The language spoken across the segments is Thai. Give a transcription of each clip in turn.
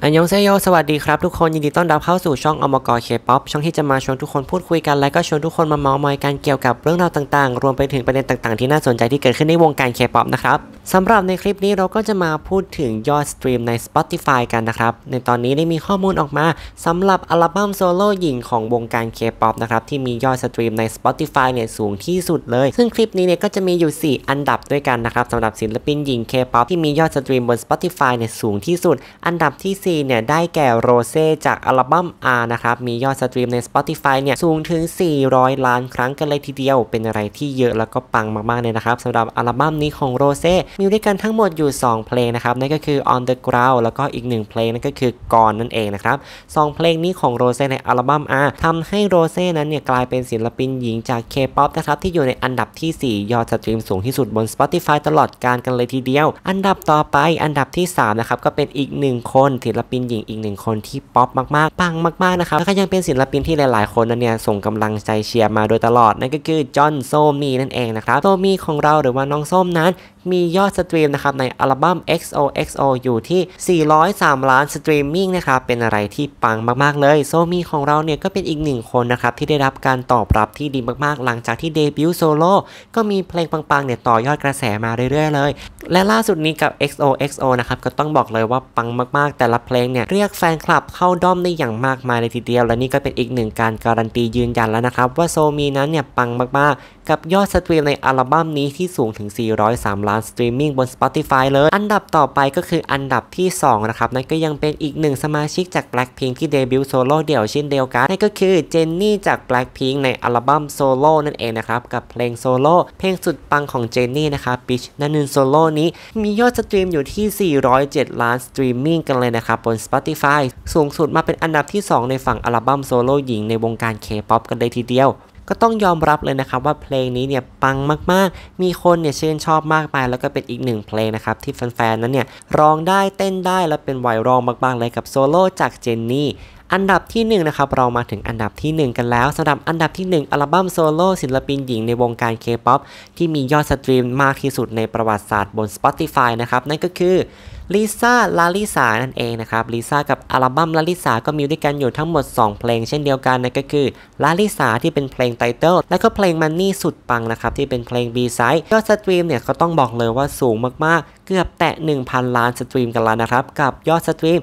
อันยองเซโยสวัสดีครับทุกคนยินดีต้อนรับเข้าสู่ช่องอมกเคป๊อปช่องที่จะมาชวนทุกคนพูดคุยกันและก็ชวนทุกคนมาเมาท์มอยกันเกี่ยวกับเรื่องราวต่างๆรวมไปถึงประเด็นต่างๆที่น่าสนใจที่เกิดขึ้นในวงการเคป๊อปนะครับสำหรับในคลิปนี้เราก็จะมาพูดถึงยอดสตรีมใน Spotify กันนะครับในตอนนี้ได้มีข้อมูลออกมาสำหรับอัลบั้มโซโล่หญิงของวงการเคป๊อปนะครับที่มียอดสตรีมใน Spotify เนี่ยสูงที่สุดเลยซึ่งคลิปนี้เนี่ยก็จะมีอยู่4อันดับด้วยกันนะครับสำหรับศิลปินหญิงเคป๊อปที่มียอดสตรีมบน Spotify เนี่ยสูงที่สุดอันดับที่4เนี่ยได้แก่โรเซ่จากอัลบั้ม R นะครับมียอดสตรีมใน Spotify เนี่ยสูงถึง400 ล้านครั้งกันเลยทีเดียวเป็นอะไรที่เยอะแล้วก็ปังมากๆเลยนะครับสำหรับอัลบั้มนี้ของโรเซ่มีด้วยกันทั้งหมดอยู่2เพลงนะครับนั่นก็คือ On the Ground แล้วก็อีก1เพลงนั่นก็คือ Gone นั่นเองนะครับ2เพลงนี้ของโรเซ่ในอัลบั้ม R ทำให้โรเซ่นั้นเนี่ยกลายเป็นศิลปินหญิงจาก K-POP นะครับที่อยู่ในอันดับที่4ยอดสตรีมสูงที่สุดบน Spotify ตลอดกาลกันเลยทีเดียวอันดับต่อไปอันดับที่3นะครับก็เป็นอีก1คนศิลปินหญิงอีก1คนที่ป๊อปมากๆปังมากๆนะครับแล้วก็ยังเป็นศิลปินที่หลายๆคนนั้นเนี่ยส่งกำลังใจเชียร์มาโดยตลอดนั่นก็คือจอห์นโซมีนั่นเองนะครับโซมีของเราหรือว่าน้องส้มนั้นมียอดสตรีมนะครับในอัลบั้ม XOXO อยู่ที่403ล้านสตรีมมิ่งนะครับเป็นอะไรที่ปังมากๆเลยโซมีของเราเนี่ยก็เป็นอีก1คนนะครับที่ได้รับการตอบรับที่ดีมากๆหลังจากที่เดบิวต์โซโล่ก็มีเพลงปังๆเนี่ยต่อยอดกระแสมาเรื่อยๆเลยและล่าสุดนี้กับ XOXO นะครับก็ต้องบอกเลยว่าปังมากๆแต่ละเพลงเนี่ยเรียกแฟนคลับเข้าด้อมได้อย่างมากมายเลยทีเดียวและนี่ก็เป็นอีก1การการันตียืนยันแล้วนะครับว่าโซมีนั้นเนี่ยปังมากๆกับยอดสตรีมในอัลบั้มนี้ที่สูงถึง403ล้านสตรีมมิ่งบน Spotify เลยอันดับต่อไปก็คืออันดับที่2นะครับนั่นก็ยังเป็นอีก1สมาชิกจาก Blackpink ที่เดบิวต์โซโล่เดี่ยวเช่นเดียวกันนั่นก็คือเจนนี่จาก Blackpink ในอัลบั้มโซโล่นั่นเองนะครับกับเพลงโซโล่เพลงสุดปังของเจนนี่นะครับ Bitch นั่นนึงโซโล่นี้มียอดสตรีมอยู่ที่407ล้านสตรีมมิ่งกันเลยนะครับบน Spotify สูงสุดมาเป็นอันดับที่2ในฝั่งอัลบั้มโซโล่หญิงในวงการ K-POP กันเลยทีเดียวก็ต้องยอมรับเลยนะครับว่าเพลงนี้เนี่ยปังมากๆมีคนเนี่ยชื่นชอบมากมายแล้วก็เป็นอีก1เพลงนะครับที่แฟนๆนั้นเนี่ยร้องได้เต้นได้และเป็นไวรัลมากๆเลยกับโซโล่จากเจนนี่อันดับที่1นะครับเรามาถึงอันดับที่1กันแล้วสำหรับอันดับที่1อัลบั้มโซโล่ศิลปินหญิงในวงการ K-POP ที่มียอดสตรีมมากที่สุดในประวัติศาสตร์บน Spotify นะครับนั่นก็คือลิซ่าลาลิสานั่นเองนะครับลิซ่ากับอัลบั้มลาลิสาก็มีด้วยกันอยู่ทั้งหมด2เพลงเช่นเดียวกันนั่นก็คือลาลิสาที่เป็นเพลงไตเติลและก็เพลงมันนี่สุดปังนะครับที่เป็นเพลง B-side ยอดสตรีมเนี่ยก็ต้องบอกเลยว่าสูงมากๆเกือบแตะ 1,000 ล้านสตรีมกันแล้วนะครับกับยอดสตรีม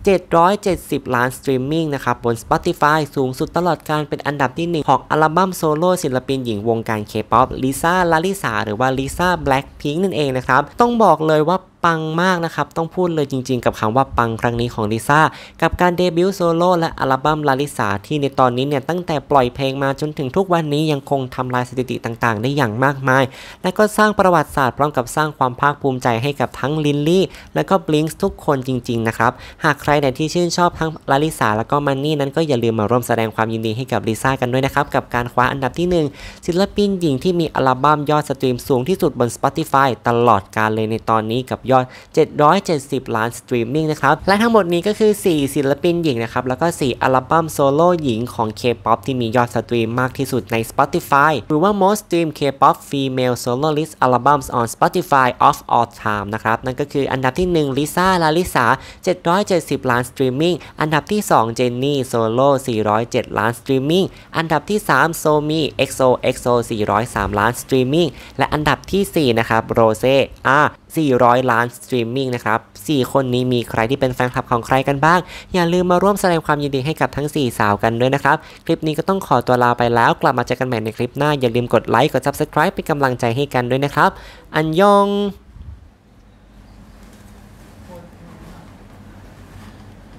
770ล้านสตรีมมิ่งนะครับบน Spotify สูงสุดตลอดการเป็นอันดับที่1ของอัลบั้มโซโล่ศิลปินหญิงวงการ K-POP ลิซ่าลาลิสาหรือว่าลิซ่า Blackpink นั่นเองนะครับต้องบอกเลยว่าปังมากนะครับต้องพูดเลยจริงๆกับคำว่าปังครั้งนี้ของลิซ่ากับการเดบิวต์โซโล่และอัลบั้มลาลิสาที่ในตอนนี้เนี่ยตั้งแต่ปล่อยเพลงมาจนถึงทุกวันนี้ยังคงทำลายสถิติต่างๆได้อย่างมากมายและก็สร้างประวัติศาสตร์พร้อมกับสร้างความภาคภูมิใจให้กับทั้งลิลลี่และก็บลิงค์ทุกคนจริงๆนะครับหากใครไหนที่ชื่นชอบทั้งลาลิสาและก็มันนี่นั้นก็อย่าลืมมาร่วมแสดงความยินดีให้กับลิซ่ากันด้วยนะครับกับการคว้าอันดับที่1ศิลปินหญิงที่มีอัลบั้มยอดสตรีมสูงที่สุดบน Spotify ตลอดกาลเลยในตอนนี้กับยอด770ล้านสตรีมมิ่งนะครับและทั้งหมดนี้ก็คือ4ศิลปินหญิงนะครับแล้วก็4อัลบั้มโซโล่หญิงของ K-POP ที่มียอดสตรีมมากที่สุดใน Spotify หรือว่า Most Streamed K-POP Female Soloist Albums on Spotify of All Time นะครับนั่นก็คืออันดับที่1ลิซ่าลาลิสา770ล้านสตรีมมิ่งอันดับที่2เจนนี่โซโล่407ล้านสตรีมมิ่งอันดับที่3โซมี XOXO 403ล้านสตรีมมิ่งและอันดับที่4นะครับโรเซ่400ล้านสตรีมมิ่งนะครับ4คนนี้มีใครที่เป็นแฟนคลับของใครกันบ้างอย่าลืมมาร่วมแสดงความยินดีให้กับทั้ง4สาวกันด้วยนะครับคลิปนี้ก็ต้องขอตัวลาไปแล้วกลับมาเจอกันใหม่ในคลิปหน้าอย่าลืมกดไลค์กด Subscribe เป็นกำลังใจให้กันด้วยนะครับอันยอง